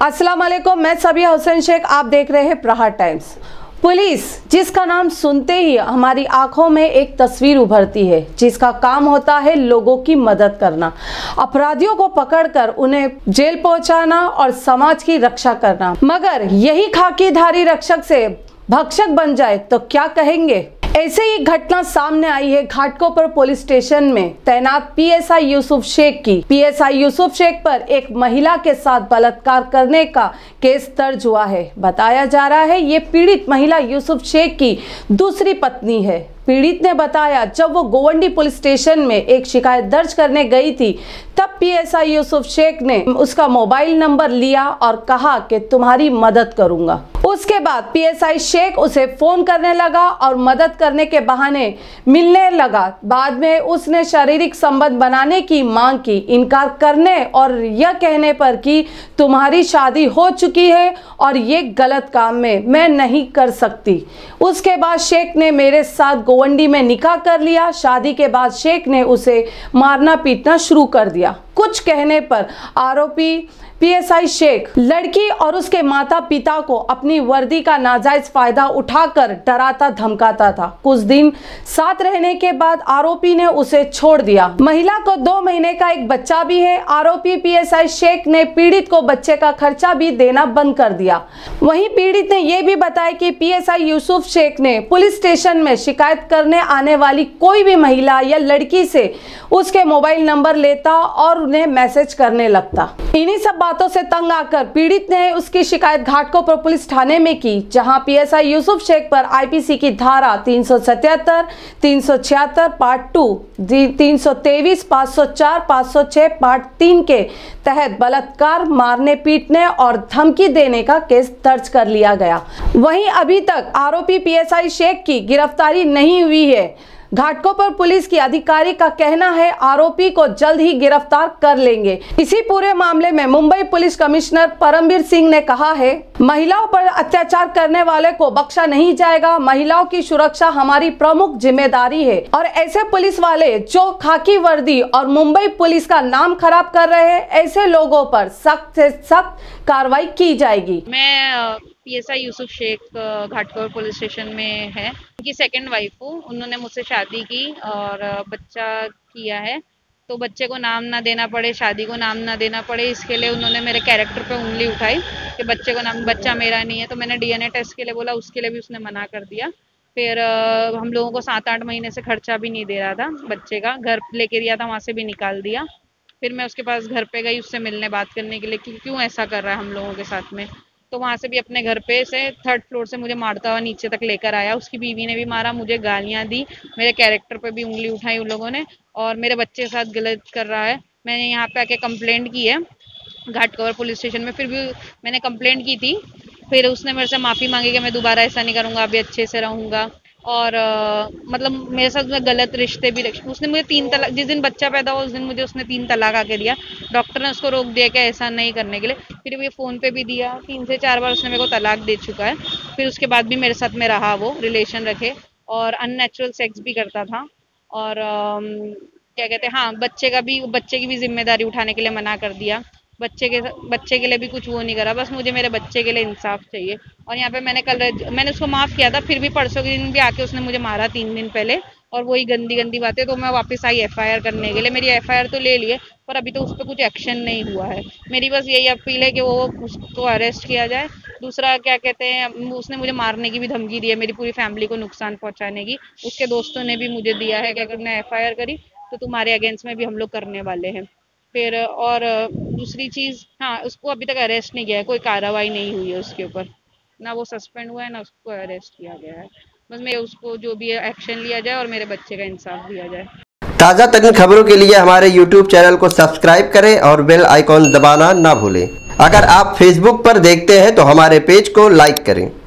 अस्सलाम वालेकुम, मैं सबिया हुसैन शेख, आप देख रहे हैं प्रहार टाइम्स। पुलिस जिसका नाम सुनते ही हमारी आंखों में एक तस्वीर उभरती है, जिसका काम होता है लोगों की मदद करना, अपराधियों को पकड़कर उन्हें जेल पहुंचाना और समाज की रक्षा करना। मगर यही खाकीधारी रक्षक से भक्षक बन जाए तो क्या कहेंगे। ऐसे ही घटना सामने आई है घाटकोपर पुलिस स्टेशन में तैनात पीएसआई यूसुफ शेख की। पीएसआई यूसुफ शेख पर एक महिला के साथ बलात्कार करने का केस दर्ज हुआ है। बताया जा रहा है ये पीड़ित महिला यूसुफ शेख की दूसरी पत्नी है। पीड़ित ने बताया जब वो गोवंडी पुलिस स्टेशन में एक शिकायत दर्ज करने गई थी, तब पीएसआई यूसुफ शेख ने उसका मोबाइल नंबर लिया और कहा कि तुम्हारी मदद करूंगा। उसके बाद पीएसआई शेख उसे फोन करने लगा और मदद करने के बहाने मिलने लगा। बाद में उसने शारीरिक संबंध बनाने की मांग की, इनकार करने और यह कहने पर कि तुम्हारी शादी हो चुकी है और ये गलत काम में मैं नहीं कर सकती। उसके बाद शेख ने मेरे साथ गोवंडी में निकाह कर लिया। शादी के बाद शेख ने उसे मारना पीटना शुरू कर दिया। कुछ कहने पर आरोपी पीएसआई शेख लड़की और उसके माता पिता को अपनी वर्दी का नाजायज फायदा उठाकर डराता धमकाता था। कुछ दिन साथ रहने के बाद आरोपी ने उसे छोड़ दिया। महिला को 2 महीने का एक बच्चा भी है। आरोपी पीएसआई शेख ने पीड़ित को बच्चे का खर्चा भी देना बंद कर दिया। वहीं पीड़ित ने यह भी बताया कि पीएसआई यूसुफ शेख ने पुलिस स्टेशन में शिकायत करने आने वाली कोई भी महिला या लड़की से उसके मोबाइल नंबर लेता और उन्हें मैसेज करने लगता। इन्हीं सब बातों से तंग आकर पीड़ित ने उसकी शिकायत घाटकोपर पुलिस थाने में की, जहां पीएसआई यूसुफ शेख पर आईपीसी की धारा 377, 376 पार्ट 2, 323, 504, 506 पार्ट 3 के तहत बलात्कार, मारने पीटने और धमकी देने का केस दर्ज कर लिया गया। वहीं अभी तक आरोपी पीएसआई शेख की गिरफ्तारी नहीं हुई है। घाटकोपर पुलिस की अधिकारी का कहना है आरोपी को जल्द ही गिरफ्तार कर लेंगे। इसी पूरे मामले में मुंबई पुलिस कमिश्नर परमवीर सिंह ने कहा है, महिलाओं पर अत्याचार करने वाले को बख्शा नहीं जाएगा। महिलाओं की सुरक्षा हमारी प्रमुख जिम्मेदारी है और ऐसे पुलिस वाले जो खाकी वर्दी और मुंबई पुलिस का नाम खराब कर रहे हैं, ऐसे लोगों पर सख्त से सख्त कार्रवाई की जाएगी। मैं PSI Yusuf Shaikh Ghatkopar police station में है। उनकी सेकंड वाइफ हूँ। उन्होंने मुझसे शादी की और बच्चा किया है, तो बच्चे को नाम ना देना पड़े, शादी को नाम ना देना पड़े, इसके लिए उन्होंने मेरे कैरेक्टर पे उंगली उठाई कि बच्चे को नाम, बच्चा मेरा नहीं है। तो मैंने डीएनए टेस्ट के लिए बोला, उसके लिए भी उसने मना कर दिया। फिर हम लोगों को 7-8 महीने से खर्चा भी नहीं दे रहा था बच्चे का। घर लेके दिया था, वहाँ से भी निकाल दिया। फिर मैं उसके पास घर पे गई उससे मिलने, बात करने के लिए कि क्यों ऐसा कर रहा है हम लोगों के साथ में। तो वहाँ से भी अपने घर पे से 3rd फ्लोर से मुझे मारता हुआ नीचे तक लेकर आया। उसकी बीवी ने भी मारा, मुझे गालियाँ दी, मेरे कैरेक्टर पे भी उंगली उठाई उन लोगों ने और मेरे बच्चे के साथ गलत कर रहा है। मैंने यहाँ पे आके कंप्लेंट की है घाटकोपर पुलिस स्टेशन में। फिर भी मैंने कंप्लेंट की थी, फिर उसने मेरे से माफ़ी मांगी कि मैं दोबारा ऐसा नहीं करूँगा, अभी अच्छे से रहूँगा। और मतलब मेरे साथ गलत रिश्ते भी रखे। उसने मुझे 3 तलाक, जिस दिन बच्चा पैदा हुआ उस दिन मुझे उसने 3 तलाक आके दिया। डॉक्टर ने उसको रोक दिया कि ऐसा नहीं करने के लिए। फिर ये फ़ोन पे भी दिया, 3 से 4 बार उसने मेरे को तलाक दे चुका है। फिर उसके बाद भी मेरे साथ में रहा, वो रिलेशन रखे और अननेचुरल सेक्स भी करता था। और क्या कहते हैं, हाँ, बच्चे की भी जिम्मेदारी उठाने के लिए मना कर दिया। बच्चे के लिए भी कुछ वो नहीं करा। बस मुझे मेरे बच्चे के लिए इंसाफ चाहिए। और यहाँ पे मैंने उसको माफ़ किया था, फिर भी परसों के दिन भी आके उसने मुझे मारा 3 दिन पहले और वही गंदी बातें। तो मैं वापस आई एफआईआर करने के लिए। मेरी एफआईआर तो ले लिए पर अभी तो उस पर कुछ एक्शन नहीं हुआ है। मेरी बस यही अपील है कि वो उसको अरेस्ट किया जाए। दूसरा क्या कहते हैं, उसने मुझे मारने की भी धमकी दी है, मेरी पूरी फैमिली को नुकसान पहुँचाने की। उसके दोस्तों ने भी मुझे दिया है कि अगर मैं एफआईआर करी तो तुम्हारे अगेंस्ट में भी हम लोग करने वाले हैं। फिर और दूसरी चीज़, हाँ, उसको अभी तक अरेस्ट नहीं किया है, कोई कार्रवाई नहीं हुई है उसके ऊपर, ना वो सस्पेंड हुआ है ना उसको अरेस्ट किया गया है। बस मैं उसको जो भी एक्शन लिया जाए और मेरे बच्चे का इंसाफ दिया जाए। ताज़ा तरीन खबरों के लिए हमारे YouTube चैनल को सब्सक्राइब करें और बेल आइकॉन दबाना ना भूलें। अगर आप Facebook पर देखते हैं तो हमारे पेज को लाइक करें।